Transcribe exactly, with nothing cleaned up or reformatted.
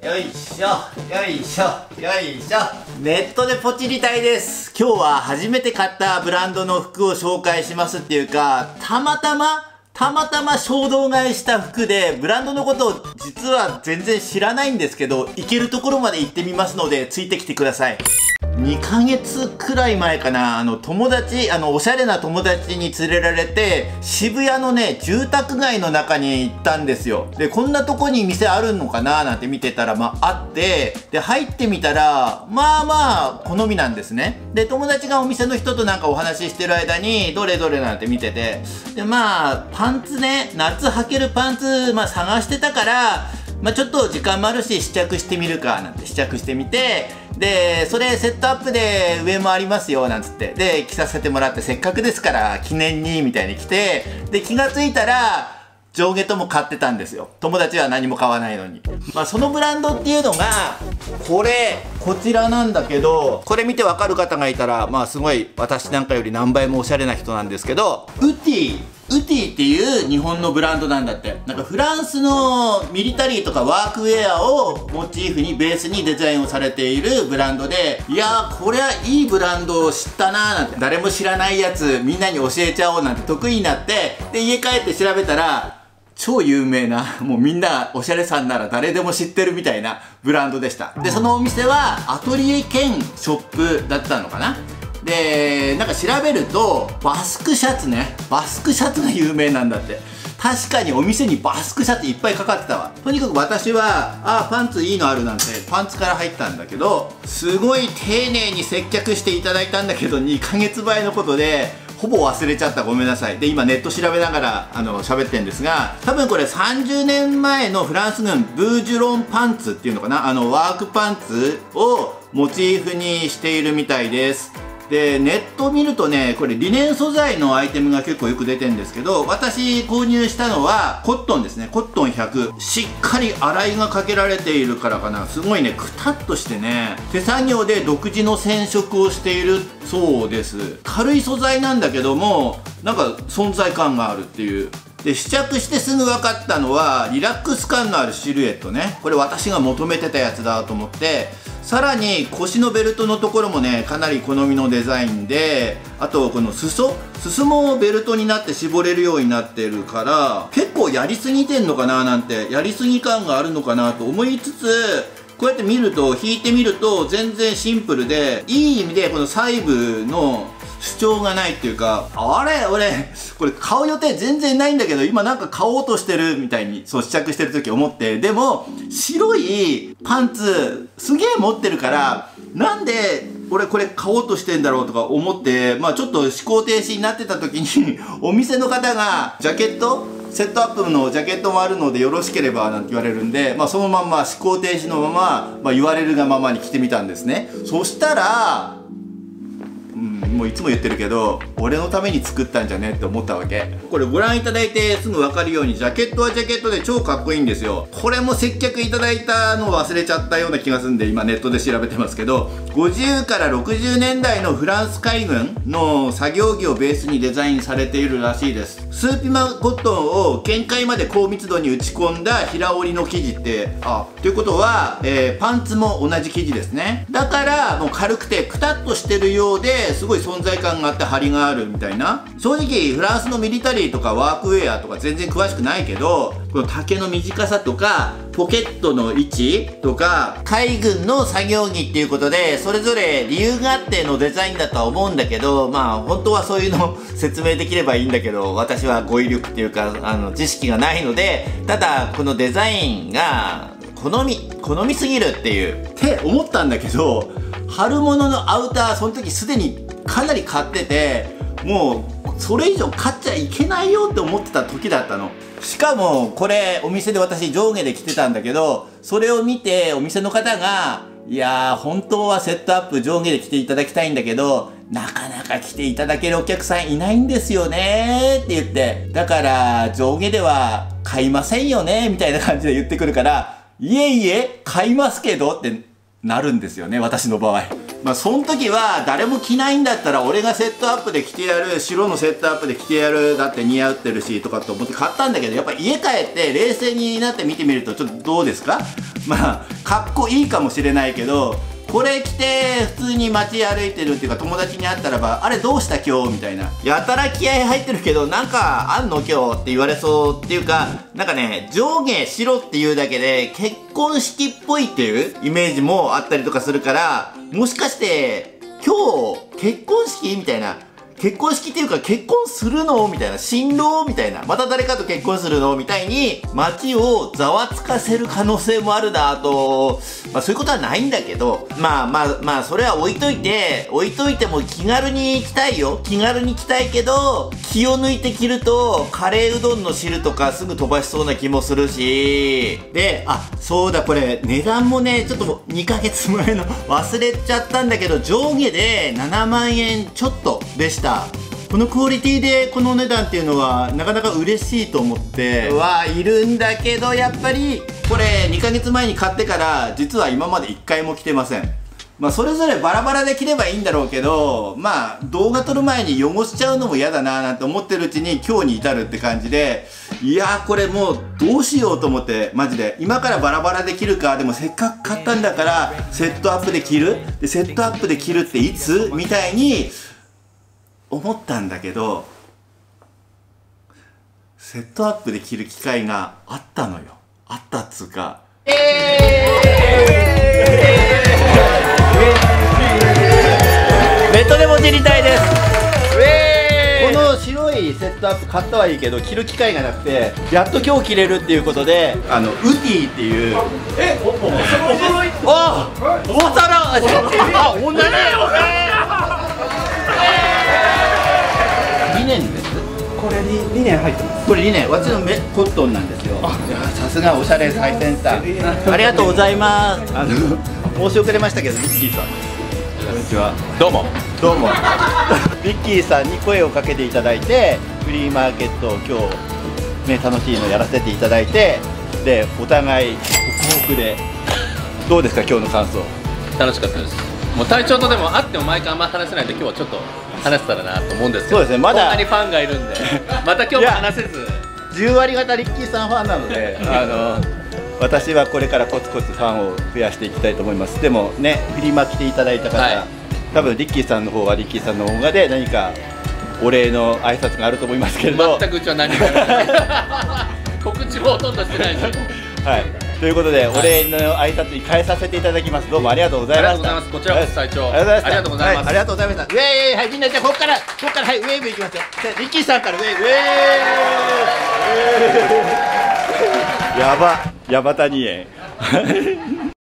よいしょよいしょよいしょ。ネットでポチりたいです。今日は初めて買ったブランドの服を紹介しますっていうか、たまたまたまたま衝動買いした服で、ブランドのことを実は全然知らないんですけど、行けるところまで行ってみますのでついてきてください。にかげつくらい前かな、あの友達、あのおしゃれな友達に連れられて渋谷のね住宅街の中に行ったんですよ。でこんなとこに店あるのかななんて見てたら、まああって、で入ってみたらまあまあ好みなんですね。で友達がお店の人となんかお話ししてる間にどれどれなんて見てて、でまあパンツね、夏履けるパンツ、まあ、探してたから、まあ、ちょっと時間もあるし試着してみるかなんて試着してみて、でそれセットアップで上もありますよなんつって、で着させてもらって、せっかくですから記念にみたいに着て、で気がついたら上下とも買ってたんですよ。友達は何も買わないのに。まあそのブランドっていうのがこれこちらなんだけど、これ見てわかる方がいたら、まあすごい私なんかより何倍もおしゃれな人なんですけど、ウティウティっていう日本のブランドなんだって。なんかフランスのミリタリーとかワークウェアをモチーフにベースにデザインをされているブランドで、いやーこれはいいブランドを知ったなーなんて、誰も知らないやつみんなに教えちゃおうなんて得意になって、で家帰って調べたら超有名な、もうみんなおしゃれさんなら誰でも知ってるみたいなブランドでした。でそのお店はアトリエ兼ショップだったのかな。でなんか調べるとバスクシャツね、バスクシャツが有名なんだって。確かにお店にバスクシャツいっぱいかかってたわ。とにかく私はあーパンツいいのあるなんてパンツから入ったんだけど、すごい丁寧に接客していただいたんだけど、にかげつまえのことでほぼ忘れちゃった。ごめんなさい。で今ネット調べながらあの喋ってるんですが、多分これさんじゅうねんまえのフランス軍ブージュロンパンツっていうのかな、あのワークパンツをモチーフにしているみたいです。でネット見るとね、これリネン素材のアイテムが結構よく出てるんですけど、私購入したのはコットンですね。コットンひゃく、しっかり洗いがかけられているからかな、すごいねくたっとしてね、手作業で独自の染色をしているそうです。軽い素材なんだけどもなんか存在感があるっていう。で試着してすぐ分かったのはリラックス感のあるシルエットね。これ私が求めてたやつだと思って、さらに腰のベルトのところもねかなり好みのデザインで、あとこの裾裾もベルトになって絞れるようになってるから、結構やりすぎてんのかななんて、やりすぎ感があるのかなと思いつつ、こうやって見ると引いてみると全然シンプルで、いい意味でこの細部の主張がないっていうか、あれ俺これ買う予定全然ないんだけど今なんか買おうとしてるみたいにそう試着してる時思って、でも白いパンツすげえ持ってるから、なんで俺これ買おうとしてんだろうとか思って、まあちょっと思考停止になってた時にお店の方がジャケットセットアップのジャケットもあるのでよろしければなんて言われるんで、まあ、そのまんま思考停止のまま、まあ、言われるがままに着てみたんですね。そしたらうん、もういつも言ってるけど俺のために作ったんじゃねって思ったわけ。これご覧いただいてすぐ分かるようにジャケットはジャケットで超かっこいいんですよ。これも接客いただいたのを忘れちゃったような気がするんで今ネットで調べてますけど、ごじゅうからろくじゅうねんだいのフランス海軍の作業着をベースにデザインされているらしいです。スーピマコットンを限界まで高密度に打ち込んだ平織りの生地って、あということは、えー、パンツも同じ生地ですね。だからもう軽くてくたっとしてるようですごい存在感があって張りがあるみたいな。正直フランスのミリタリーとかワークウェアとか全然詳しくないけど、この丈の短さとかポケットの位置とか海軍の作業着っていうことでそれぞれ理由があってのデザインだとは思うんだけど、まあ本当はそういうのを説明できればいいんだけど、私は語彙力っていうかあの知識がないので、ただこのデザインが好み好みすぎるっていうって思ったんだけど、春物のアウターその時すでにかなり買ってて、もうそれ以上買っちゃいけないよって思ってた時だったの。しかもこれお店で私上下で着てたんだけど、それを見てお店の方が「いやー本当はセットアップ上下で着ていただきたいんだけどなかなか着ていただけるお客さんいないんですよね」って言って、だから上下では買いませんよねみたいな感じで言ってくるから「いえいえ買いますけど」ってなるんですよね、私の場合。まあその時は誰も着ないんだったら俺がセットアップで着てやる、白のセットアップで着てやる、だって似合ってるしとかって思って買ったんだけど、やっぱ家帰って冷静になって見てみるとちょっとどうですか。まあかっこいいかもしれないけど、これ着て普通に街歩いてるっていうか友達に会ったらば、あれどうした今日みたいな、やたら気合入ってるけどなんかあんの今日って言われそうっていうか、なんかね、上下白っていうだけで結婚式っぽいっていうイメージもあったりとかするから、もしかして今日結婚式みたいな、結婚式っていうか結婚するのみたいな、新郎みたいな、また誰かと結婚するのみたいに街をざわつかせる可能性もあるなと、まあそういうことはないんだけど、まあまあまあそれは置いといて、置いといても気軽に着たいよ。気軽に着たいけど、気を抜いて着るとカレーうどんの汁とかすぐ飛ばしそうな気もするし、で、あ、そうだ、これ値段もね、ちょっとにかげつまえの忘れちゃったんだけど、上下でななまんえんちょっとでした。このクオリティでこのお値段っていうのはなかなか嬉しいと思ってはいるんだけど、やっぱりこれにかげつまえに買ってから実は今までいっかいも着てません。まあそれぞれバラバラで着ればいいんだろうけど、まあ動画撮る前に汚しちゃうのも嫌だなーなんて思ってるうちに今日に至るって感じで、いやーこれもうどうしようと思って、マジで今からバラバラで着るか、でもせっかく買ったんだからセットアップで着る、でセットアップで着るっていつみたいに思ったんだけど、セットアップで着る機会があったのよ。あったっつうか、えー、ネットでも知りたいです。この白いセットアップ買ったはいいけど着る機会がなくて、やっと今日着れるっていうことで、あのウディっていう、えおおそろい、あおさらあ同じリネンです。 これにリネン入ってます。 これリネン、私のメコットンなんですよ。さすがおしゃれ最先端。ありがとうございます。あの申し遅れましたけど、リッキーさん。こんにちは。どうも。どうも。リッキーさんに声をかけていただいて、フリーマーケットを今日ね楽しいのやらせていただいて、でお互いホクホクでどうですか今日の感想。 楽しかったです。もう隊長とでも会っても毎回あんま話せないんで、今日はちょっと話せたらなと思うんですけど。 そうですね、まだこんなにファンがいるんでまた今日も話せずじゅうわり方リッキーさんファンなのであの私はこれからコツコツファンを増やしていきたいと思います。でもね、振りまきていただいた方、はい、多分リッキーさんの方はリッキーさんの動画で何かお礼の挨拶があると思いますけれど、 全くうちは何も告知もほとんどしてないしはい、ということで、お礼の挨拶に変えさせていただきます。どうもありがとうございました。 ありがとうございます。こちらこそ隊長。 ありがとうございます。 ありがとうございます。 ありがとうございました。ウェーイ、はい、みんなじゃあここからここからはいウェーブいきますよ。リッキーさんからウェーブ、ウェーイ。やば、ヤバタニエン。